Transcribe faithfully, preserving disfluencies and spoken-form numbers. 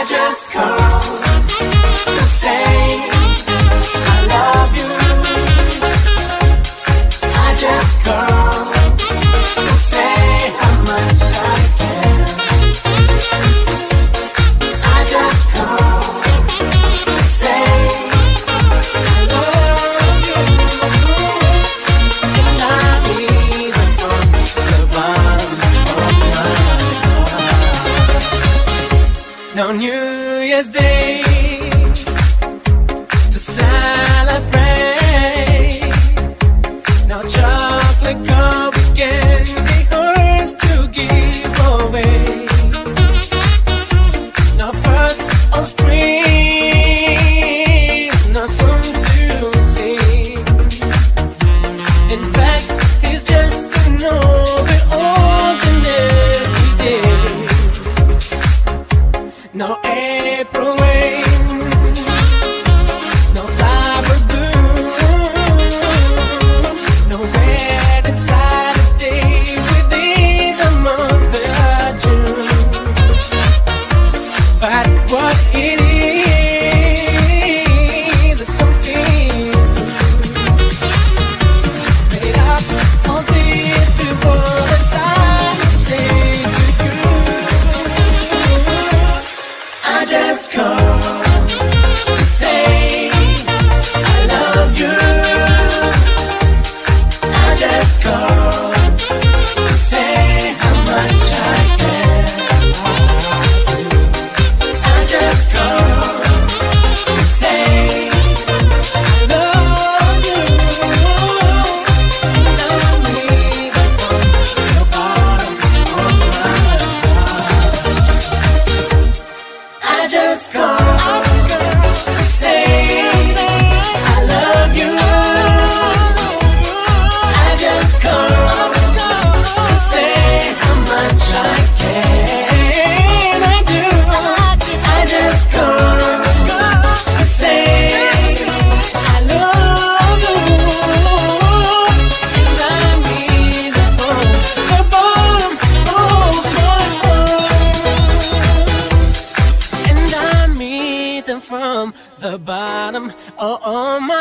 I just called to say I love you. I just called to say how much I care. I just called to say I love you. And I mean it from the bottom of my heart. No New Year's Day to celebrate. No chocolate cup can be hers to give away. No first of spring, no song to sing. In fact, it's just another ordinary day. No April rain, no flowers bloom, no wedding Saturday within the month of June. But what it is is something made up of this before the time to say to you. I just called to say I love you. I just called to say how much I care. I just called to say I love you. And I mean it from the bottom of my heart. I just called to say I love you. I just called to say how much I care. And I do. I just called to say I love you. And I mean it from the bottom of my heart. And I mean it from the bottom of my